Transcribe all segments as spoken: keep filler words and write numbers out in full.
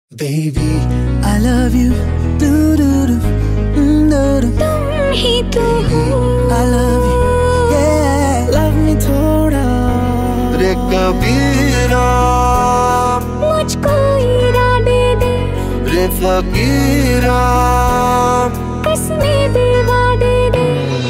Baby, I love you. Do do do, do do. तुम ही तो हो. I love you. Yeah, love me थोड़ा. रे कबीरा, मुझको इरादे दे. रे फकीरा, कसमें दे वादे दे.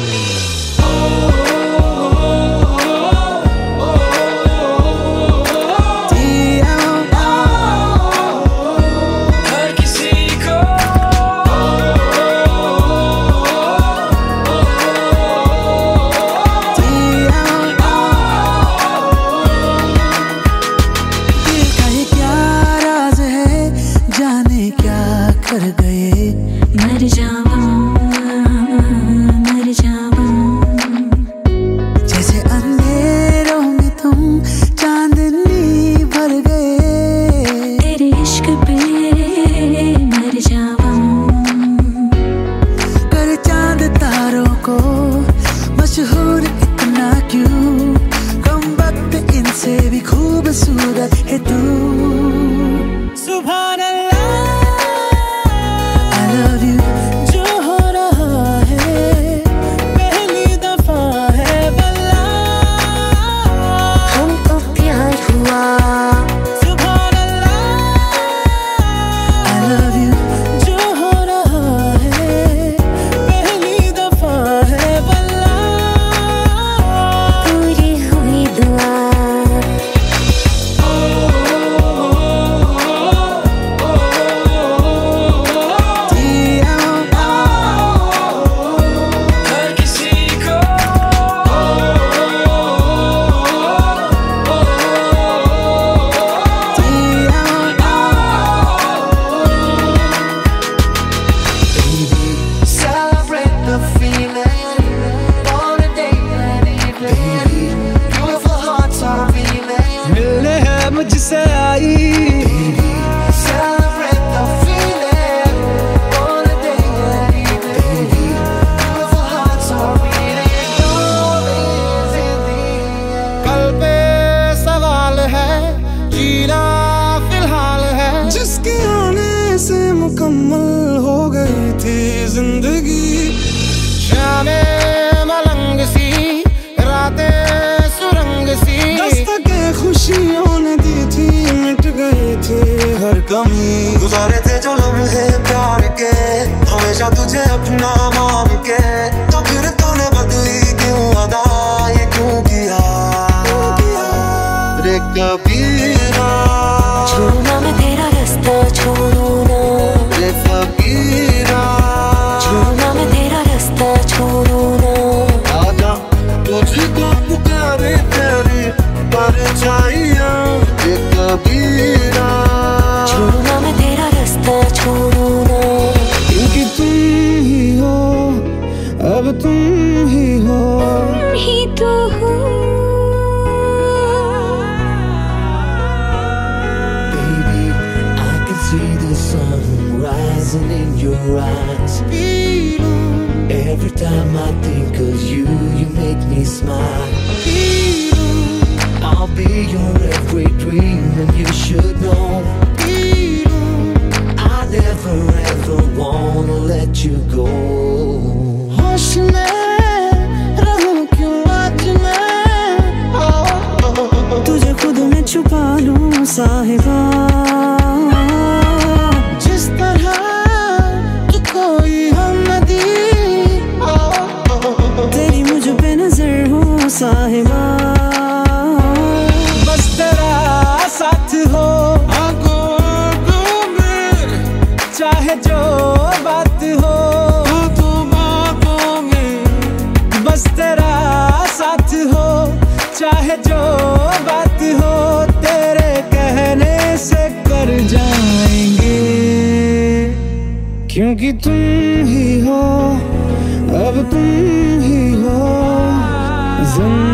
गुजारे थे जो लम्हे प्यार के, हमेशा तुझे अपना मान के, तो फिर तूने बदली क्यों अदा, ये क्यों किया रे कबीरा. छोड़ना मैं तेरा रास्ता छोड़ू ना. रे फकीरा, छोड़ना मैं तेरा रास्ता छोड़ू ना. आजा तुझको पुकारे तेरी परछाइयां. रे कबीरा, छोड़ना मैं तेरा रास्ता छोड़ू ना. क्योंकि तुम ही हो, अब तुम ही हो. तुम ही तो हो. Baby, I can see the sun rising in your eyes. Every time I think of you, you make me smile. I'll be your every dream, and you should know. I never ever wanna let you go. होश में रहूं क्यों आज मैं, तुझे खुद में छुपा लूं साहिबा. जिस तरह कि कोई हमनदी, तेरी मुझ पे नजर हो साहिबा. बस तेरा साथ हो, चाहे जो बात हो, तो बातों में. बस तेरा साथ हो, चाहे जो बात हो, तेरे कहने से कर जाएंगे. क्योंकि तुम ही हो, अब तुम ही हो.